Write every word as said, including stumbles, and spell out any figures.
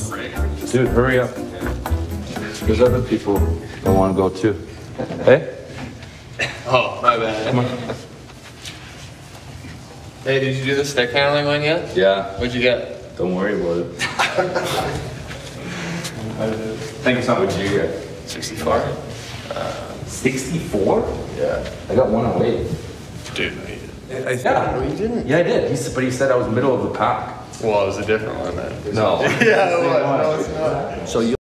Dude, hurry up. There's other people that want to go too. Hey? Oh, my bad. Come on. Hey, did you do the stick handling one yet? Yeah. What'd you get? Don't worry about it. Thank you so much. What'd you get? sixty-four. Uh, sixty-four? yeah. I got one oh eight. Dude, no, you didn't. I, yeah. No, you didn't. Yeah, I did. He said, but he said I was middle of the pack. Well, it was a different one then. No. Yeah, it was. No, it's not. So you